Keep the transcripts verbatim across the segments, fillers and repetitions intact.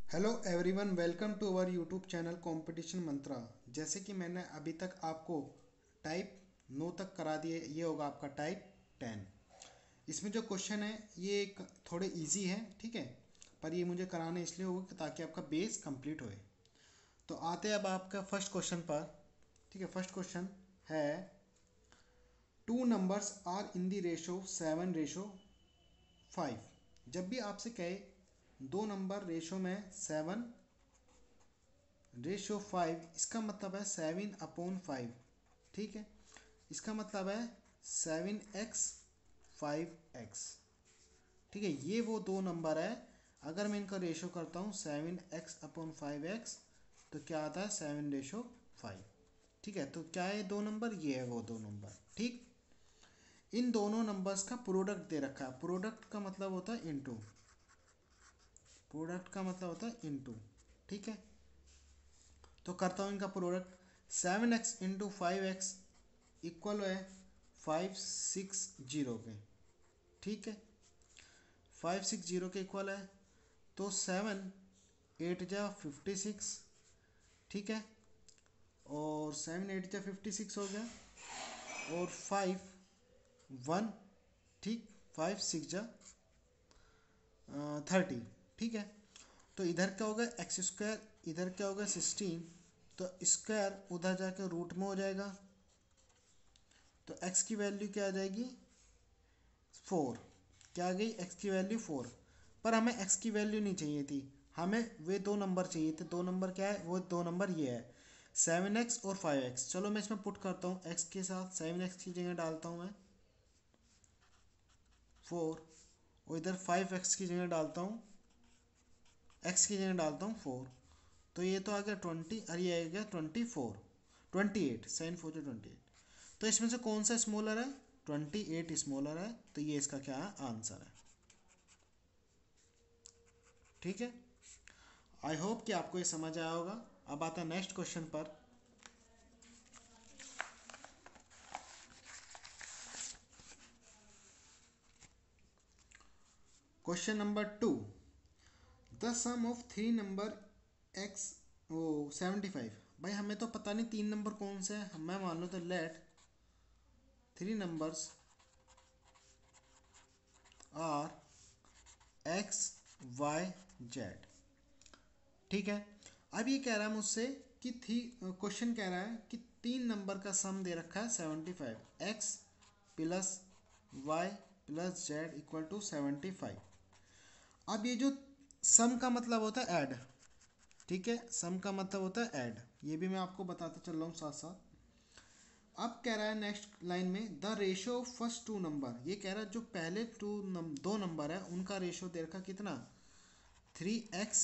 Hello everyone, welcome to our YouTube channel competition Mantra. जैसे कि मैंने अभी तक आपको टाइप नौ तक करा दिए, ये होगा आपका टाइप टेन। इसमें जो क्वेश्चन है ये एक थोड़े इजी है, ठीक है, पर ये मुझे कराने इसलिए होगा ताकि आपका बेस कंप्लीट होए। तो आते हैं अब आपका फर्स्ट क्वेश्चन पर। ठीक है, फर्स्ट क्वेश्चन है two numbers are in the ratio seven ratio five. जब भी आपसे कहे दो नंबर रेशो में सेवन रेशियो फाइव, इसका मतलब है सेवन अपॉन फाइव। ठीक है, इसका मतलब है सेवन एक्स फाइव एक्स। ठीक है, ये वो दो नंबर है। अगर मैं इनका रेशो करता हूँ seven x upon five x, तो क्या आता है सेवन रेशो फाइव। ठीक है, तो क्या है दो नंबर, ये है वो दो नंबर। ठीक, इन दोनों नंबर्स का प्रोडक्ट दे रखा है। प्रोडक्ट का मतलब होता है इनटू, प्रोडक्ट का मतलब होता है इनटू। ठीक है, तो करता हूँ इनका product. Seven x into five x equal है फाइव सिक्स जीरो के। ठीक है, फाइव सिक्स जीरो के इक्वल है। तो सेवन एट जा फिफ्टी सिक्स। ठीक है, और सेवन एट जा फिफ्टी सिक्स हो गया, और फाइव वन। ठीक, फाइव सिक्स जा थर्टी। ठीक है, तो इधर क्या होगा एक्स स्क्वायर, इधर क्या होगा सिक्सटीन। तो स्क्वायर उधर जाके रूट में हो जाएगा, तो x की वैल्यू क्या आ जाएगी फोर। क्या आ गई x की वैल्यू फोर। पर हमें x की वैल्यू नहीं चाहिए थी, हमें वे दो नंबर चाहिए थे। दो नंबर क्या है, वो दो नंबर ये है सेवन एक्स और फाइव एक्स। चलो मैं इसमें पुट करता हूँ, x के साथ सेवन एक्स की जगह डालता हूँ मैं फोर, और इधर फाइव एक्स की जगह डालता हूँ, x की जगह डालता हूँ फोर। तो ये तो आ गया ट्वेंटी, और ये आ गया twenty four, twenty eight. Sign four जो ट्वेंटी एट। तो इसमें से कौन सा स्मॉलर है, ट्वेंटी एट स्मॉलर है। तो ये इसका क्या है, आंसर है। ठीक है, आई होप कि आपको ये समझ आया होगा। अब आता है नेक्स्ट क्वेश्चन पर। Question number two, the sum of three number x o seventy five. भाई हमें तो पता नहीं तीन नंबर कौन से हैं, मैं मान लो तो let three numbers are x y z. ठीक है, अब ये कह रहा है मुझसे कि थी क्वेश्चन कह रहा है कि तीन नंबर का सम दे रखा है seventy five, x plus y plus z equal to seventy five. अब ये जो सम का मतलब होता है ऐड। ठीक है, सम का मतलब होता है ऐड, ये भी मैं आपको बताते चल रहा हूँ साथ साथ। अब कह रहा है नेक्स्ट लाइन में the ratio of first two number. ये कह रहा है जो पहले टू नम, दो नंबर है उनका रेशो दे रखा कितना, थ्री एक्स।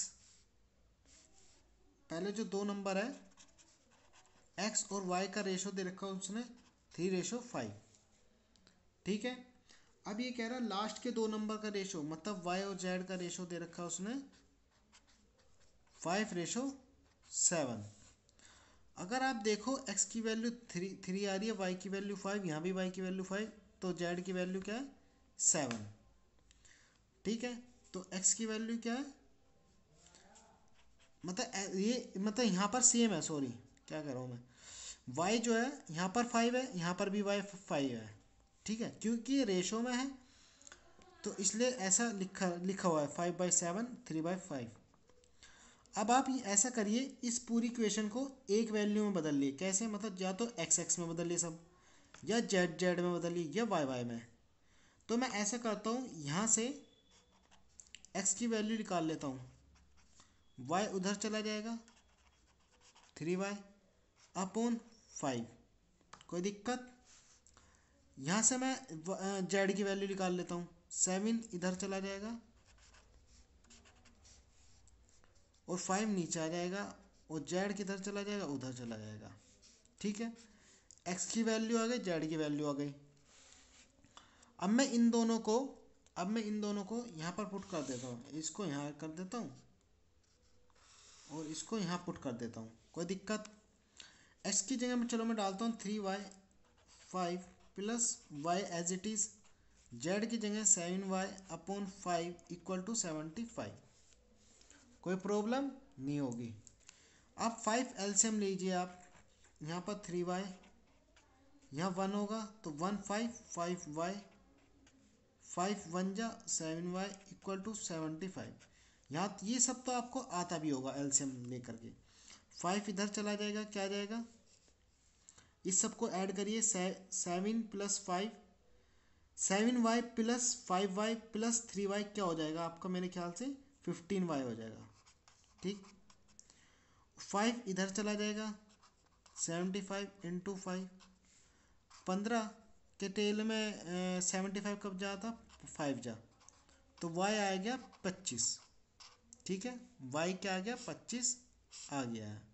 पहले जो दो नंबर है एक्स और वाई का रेशो दे रखा उसने थ्री रेशो फाइव। ठीक है, अब ये कह रहा है लास्ट के दो नंबर का रेशो, मतलब वाई और जेड का रेशो दे रखा उसने फाइव रेशो सेवन। अगर आप देखो x की वैल्यू थ्री थ्री आ रही है, y की वैल्यू फाइव, यहाँ भी y की वैल्यू फाइव, तो z की वैल्यू क्या है सेवन। ठीक है, तो x की वैल्यू क्या है, मतलब ये मतलब यहाँ पर सेम है, सॉरी क्या कर रहा हूँ मैं। y जो है यहाँ पर फाइव है, यहाँ पर भी y फाइव है। ठीक है, क्योंकि ये रेशो में है तो इसलिए ऐसा लिखा लिखा हुआ है five by seven three by five. अब आप ये ऐसा करिए, इस पूरी इक्वेशन को एक वैल्यू में बदल लिए। कैसे, मतलब या तो एक्स एक्स में बदलिए सब, या जेड जेड में बदलिए, या वाई वाई में। तो मैं ऐसा करता हूँ, यहाँ से एक्स की वैल्यू निकाल लेता हूँ, वाई उधर चला जाएगा, थ्री वाई अपॉन फाइव। कोई दिक्कत। यहाँ से मैं जेड की वैल्यू निकाल लेता हूँ, सेवन इधर चला जाएगा और फाइव नीचे आ जाएगा, और जेड किधर चला जाएगा, उधर चला जाएगा। ठीक है, एक्स की वैल्यू आ गई, जेड की वैल्यू आ गई। अब मैं इन दोनों को अब मैं इन दोनों को यहाँ पर पुट कर देता हूँ, इसको यहाँ कर देता हूँ और इसको यहाँ पुट कर देता हूँ। कोई दिक्कत। एक्स की जगह में चलो मैं डालता हूँ three Y five plus Y as it is. Z की जगह seven Y upon five equal to seventy five. कोई प्रॉब्लम नहीं होगी। अब फाइव एलसीएम लीजिए आप, यहाँ पर थ्री वाई, यहाँ वन होगा तो one five five Y, five one जा seven Y equal to seventy five. यहाँ ये सब तो आपको आता भी होगा एलसीएम लेकर के। फाइव इधर चला जाएगा, क्या जाएगा, इस सब को ऐड करिए, seven plus five, seven Y plus five Y plus three Y क्या हो जाएगा आपका, मेरे ख्याल से फिफ्टीन वाई हो जाएगा। ठीक, फाइव इधर चला जाएगा, सेवेंटी फाइव इंटू फाइव, पंद्रह के टेल में सेवेंटी फाइव कब जाता, फाइव जा, तो वाई आ गया पच्चीस। ठीक है, वाई क्या आ गया, पच्चीस आ गया है।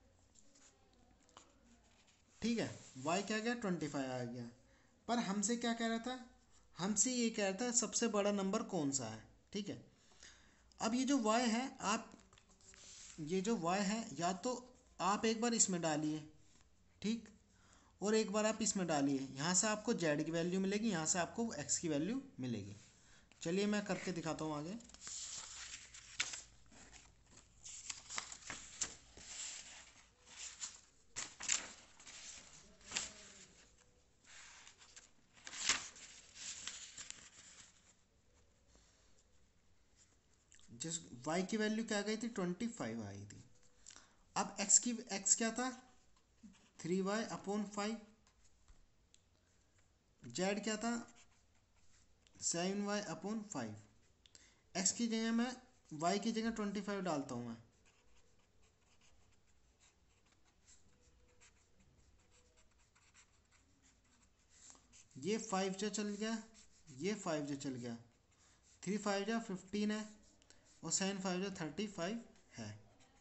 ठीक है, वाई क्या आ गया, ट्वेंटी फाइव आ गया। पर हमसे क्या कह रहा था, हमसे ये कह रहा था सबसे बड़ा नंबर कौन सा है। ठीक है, अब ये जो वाई है, आप ये जो वाई है या तो आप एक बार इसमें डालिए, ठीक, और एक बार आप इसमें डालिए, यहाँ से आपको जेड की वैल्यू मिलेगी, यहाँ से आपको एक्स की वैल्यू मिलेगी। चलिए मैं करके दिखाता हूँ आगे। जिस y की वैल्यू क्या गई थी, ट्वेंटी फाइव आई थी। अब x की x क्या था, three Y upon five, Z क्या था, seven Y upon five. X की जगह मैं y की जगह ट्वेंटी फाइव डालता हूँ मैं, ये फाइव जो चल गया, ये फाइव जो चल गया, थ्री फाइव जो फिफ्टीन है और सेवन फाइव जो थर्टी फाइव है।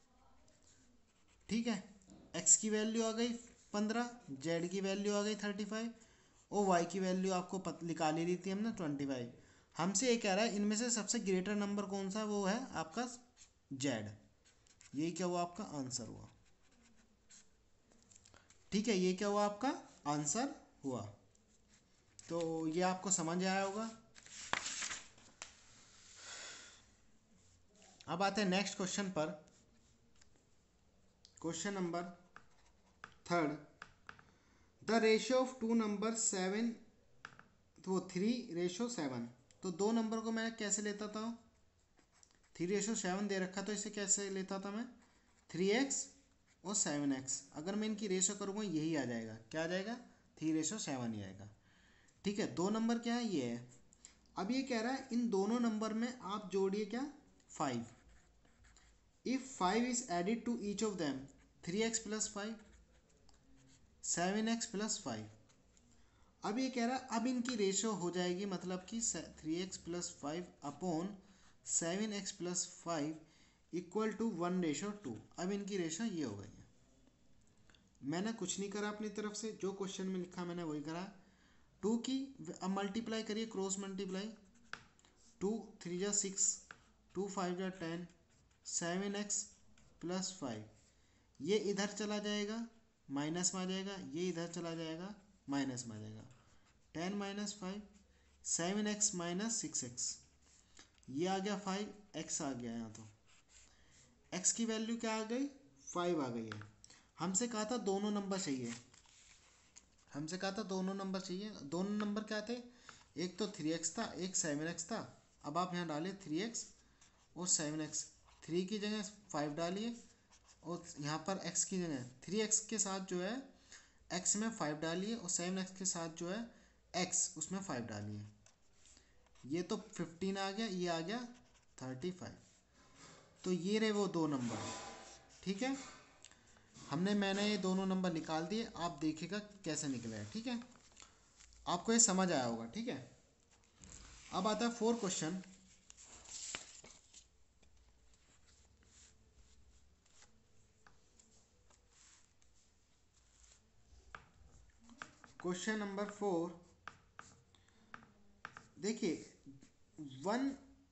ठीक है, x की वैल्यू आ गई पंद्रह, z की वैल्यू आ गई थर्टी फाइव और y की वैल्यू आपको पत निकाल ही ली थी हमने ट्वेंटी फाइव। हमसे ये कह रहा है इनमें से सबसे ग्रेटर नंबर कौन सा, वो है आपका z। ये क्या हुआ आपका आंसर हुआ। ठीक है, ये क्या हुआ आपका आंसर हुआ। तो ये आपको समझ आया होगा। अब आते हैं नेक्स्ट क्वेश्चन पर। Question number third, the ratio of two number seven, तो थ्री रेशो सेवन, तो दो नंबर को मैं कैसे लेता था, थ्री रेशो सेवन दे रखा तो इसे कैसे लेता था मैं, थ्री एक्स और सेवन एक्स। अगर मैं इनकी रेशो करूँगा यही आ जाएगा, क्या आ जाएगा, थ्री रेशो सेवन ही आएगा। ठीक है, दो नंबर क्या है, ये है। अब ये कह रहा है इन दोनों नंबर में आप जोड़िए क्या, five. If five is added to each of them, three X plus five, seven X plus five. अब ये कह रहा है अब इनकी रेशो हो जाएगी, मतलब कि three X plus five upon seven X plus five equal to one ratio two. अब इनकी रेशो ये हो गई है। मैंने कुछ नहीं करा अपनी तरफ से, जो क्वेश्चन में लिखा मैंने वही करा। टू की अब मल्टीप्लाई करिए, क्रॉस मल्टीप्लाई, टू थ्री जा सिक्स, टू फाइव जा ten, seven X plus five, ये इधर चला जाएगा माइनस में आ जाएगा, ये इधर चला जाएगा माइनस में आ जाएगा, ten minus five, seven X minus six X, ये आ गया फाइव, एक्स आ गया यहाँ, तो एक्स की वैल्यू क्या आ गई, फाइव आ गई है। हमसे कहा था दोनों नंबर चाहिए, हमसे कहा था दोनों नंबर चाहिए। दोनों नंबर क्या थे, एक तो थ्री एक्स था, एक सेवन एक्स था। अब आप यहाँ डालिए थ्री एक्स और सेवन एक्स, थ्री की जगह फाइव डालिए और यहाँ पर x की जगह थ्री एक्स के साथ जो है x में फाइव डालिए और सेवन एक्स के साथ जो है x उसमें फाइव डालिए। ये तो फिफ्टीन आ गया, ये आ गया थर्टी फाइव। तो ये रहे वो दो नंबर। ठीक है, हमने मैंने ये दोनों नंबर निकाल दिए, आप देखिएगा कैसे निकले हैं। ठीक है, आपको ये समझ आया होगा। ठीक है, अब आता है four question. Question number four, देखिए वन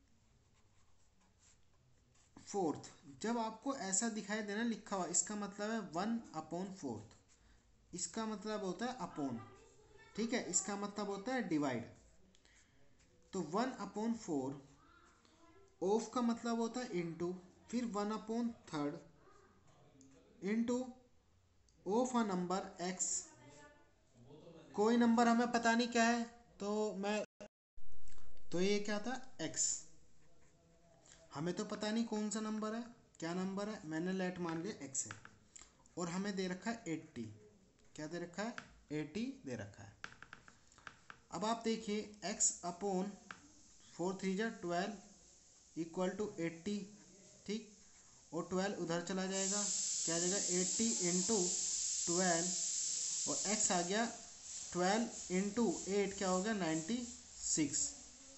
फोर्थ, जब आपको ऐसा दिखाई देना लिखा हुआ, इसका मतलब है वन अपॉन फोर्थ, इसका मतलब होता है अपॉन। ठीक है, इसका मतलब होता है डिवाइड। तो वन अपॉन फोर, ऑफ का मतलब होता है इनटू, फिर one upon third into of a number X, कोई नंबर हमें पता नहीं क्या है, तो मैं तो ये क्या था एक्स, हमें तो पता नहीं कौन सा नंबर है, क्या नंबर है, मैंने लेट मान लिया एक्स है। और हमें दे रखा है एट्टी, क्या दे रखा है एटी दे रखा है। अब आप देखिए एक्स अपॉन फोर थ्री जा ट्वेल्व इक्वल टू एट्टी, ठीक, और ट्वेल्व उधर चला जाएगा, क्या आ जाएगा एट्टी इंटू ट्वेल्व, और एक्स आ गया ट्वेल्व इंटू एट, क्या हो गया नाइन्टी सिक्स,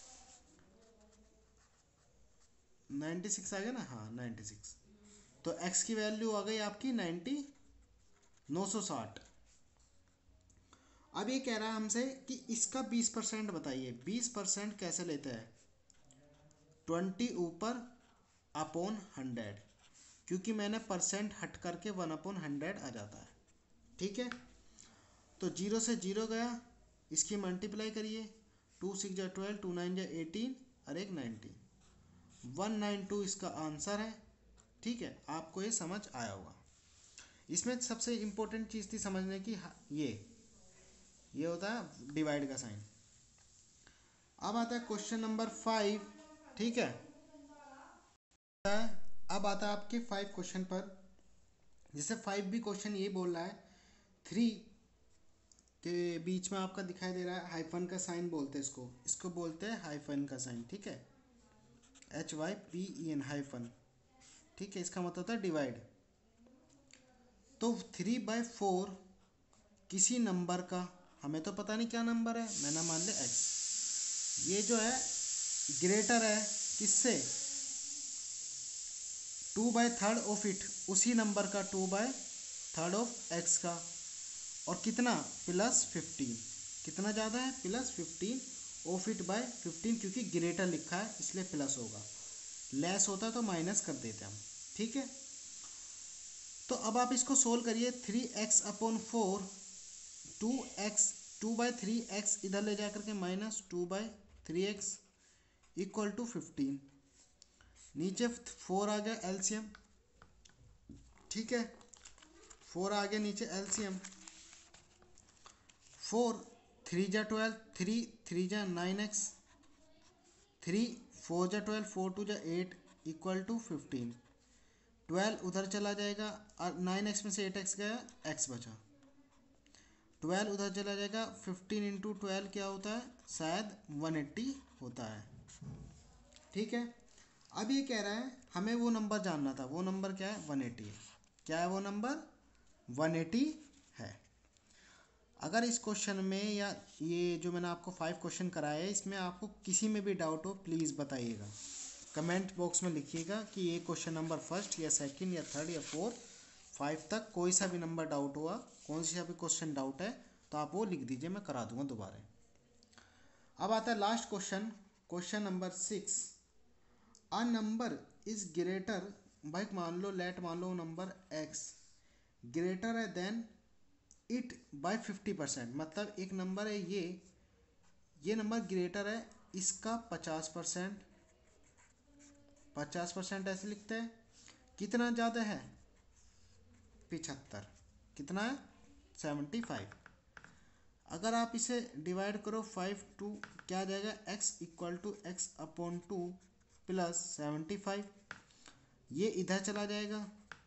नाइन्टी सिक्स आ गया ना, हाँ नाइन्टी सिक्स। तो x की वैल्यू आ गई आपकी नाइन्टी नौ सौ साठ। अब ये कह रहा है हमसे कि इसका बीस परसेंट बताइए, बीस परसेंट कैसे लेते हैं, ट्वेंटी ऊपर अपॉन हंड्रेड, क्योंकि मैंने परसेंट हट करके वन अपॉन हंड्रेड आ जाता है, ठीक है। तो जीरो से जीरो गया, इसकी मल्टीप्लाई करिए, टू सिक्स जा ट्वेल्व, टू नाइन जा एटीन और एक नाइनटीन, वन नाइन टू इसका आंसर है, ठीक है। आपको ये समझ आया होगा। इसमें सबसे इम्पोर्टेंट चीज़ थी समझने की, ये ये होता है डिवाइड का साइन। अब आता है क्वेश्चन नंबर फाइव, ठीक है। अब आता है आपके फाइव क्वेश्चन पर, जैसे फाइव भी क्वेश्चन ये बोल रहा है थ्री के बीच में आपका दिखाई दे रहा है हाइफन का साइन, बोलते हैं इसको, इसको बोलते हैं हाइफन का साइन, ठीक है, H Y P E N hyphen, ठीक है। इसका मतलब होता है डिवाइड। तो थ्री बाई फोर किसी नंबर का, हमें तो पता नहीं क्या नंबर है, मैंने मान लिया एक्स, ये जो है ग्रेटर है किससे, two by third of it, उसी नंबर का two by third of X का, और कितना प्लस फिफ्टीन, कितना ज़्यादा है plus fifteen of it by fifteen, क्योंकि ग्रेटर लिखा है इसलिए प्लस होगा, लेस होता तो माइनस कर देते हम, ठीक है। तो अब आप इसको सोल्व करिए, three X upon four, two X, two by three X इधर ले जा करके minus two by three X equal to fifteen, नीचे फोर आ गया एलसीएम, ठीक है, फोर आ गया नीचे एलसीएम, फोर थ्री जा ट्वेल्व, थ्री थ्री जा नाइन एक्स, थ्री फोर जा ट्वेल्व, फोर टू जा eight equal to fifteen, twelve उधर चला जाएगा और नाइन एक्स में से एट एक्स गया, एक्स बचा, ट्वेल्व उधर चला जाएगा, फिफ्टीन इंटू ट्वेल्व क्या होता है, शायद वन एट्टी होता है, ठीक है। अब ये कह रहा है हमें वो नंबर जानना था, वो नंबर क्या है वन एट्टी है, क्या है वो नंबर वन एट्टी है। अगर इस क्वेश्चन में या ये जो मैंने आपको फाइव क्वेश्चन कराए हैं इसमें आपको किसी में भी डाउट हो प्लीज़ बताइएगा, कमेंट बॉक्स में लिखिएगा कि ये क्वेश्चन नंबर फर्स्ट या सेकंड या थर्ड या फोर्थ फाइव तक कोई सा भी नंबर डाउट हुआ, कौन सा भी क्वेश्चन डाउट है तो आप वो लिख दीजिए, मैं करा दूंगा दोबारा। अब आता है last question, question number six, a number is greater, भाई मान लो लेट मान लो नंबर एक्स ग्रेटर है then it by fifty percent, मतलब एक नंबर है ये ये नंबर ग्रेटर है इसका पचास परसेंट, पचास परसेंट ऐसे लिखते हैं, कितना ज़्यादा है पिछहत्तर, कितना है सेवेंटी फाइव। अगर आप इसे डिवाइड करो फाइव टू, क्या आ जाएगा x equal to X upon two plus seventy five, ये इधर चला जाएगा,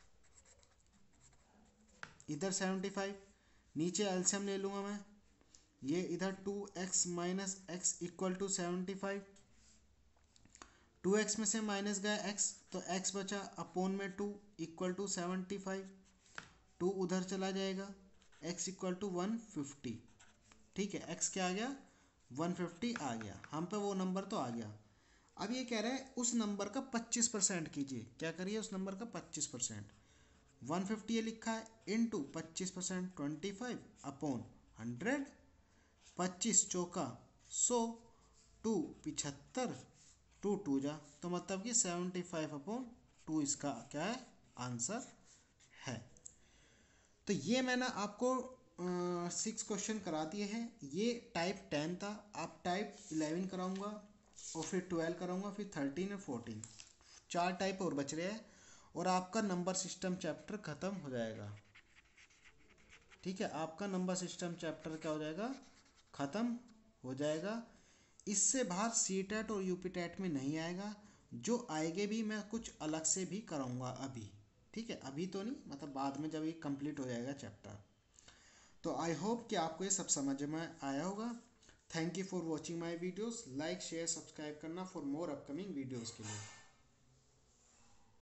इधर सेवेंटी फाइव, नीचे एलसीएम ले लूँगा मैं, ये इधर two X minus X equal to seventy five, two X में से माइनस गया x तो x बचा अपॉन में two equal to seventy five, two उधर चला जाएगा, x equal to one fifty, ठीक है, x क्या आ गया वन फिफ्टी आ गया, हम पे वो नंबर तो आ गया। अब ये कह रहा है उस नंबर का पच्चीस परसेंट कीजिए, क्या करिए उस नंबर का पच्चीस परसेंट, वन फिफ्टी ये लिखा है इंटू पच्चीस percent twenty five upon hundred, पच्चीस चौका सौ, टू पिछहत्तर, टू टू जा, तो मतलब कि सेवेंटी फाइव अपॉन टू इसका क्या है आंसर है। तो ये मैंने आपको सिक्स क्वेश्चन करा दिए हैं, ये टाइप टेन था, आप टाइप इलेवन कराऊंगा और फिर ट्वेल्व कराऊंगा, फिर थर्टीन और फोर्टीन, चार टाइप और बच रहे हैं और आपका नंबर सिस्टम चैप्टर ख़त्म हो जाएगा। ठीक है, आपका नंबर सिस्टम चैप्टर क्या हो जाएगा, ख़त्म हो जाएगा। इससे बाहर सी टेट और यू पी टेट में नहीं आएगा। जो आएंगे भी मैं कुछ अलग से भी कराऊंगा अभी। ठीक है, अभी तो नहीं, मतलब बाद में जब ये कंप्लीट हो जाएगा चैप्टर। तो आई होप कि आपको ये सब समझ में आया होगा। Thank you for watching my videos. Like share subscribe करना फॉर मोर अपकमिंग वीडियोज़ के लिए।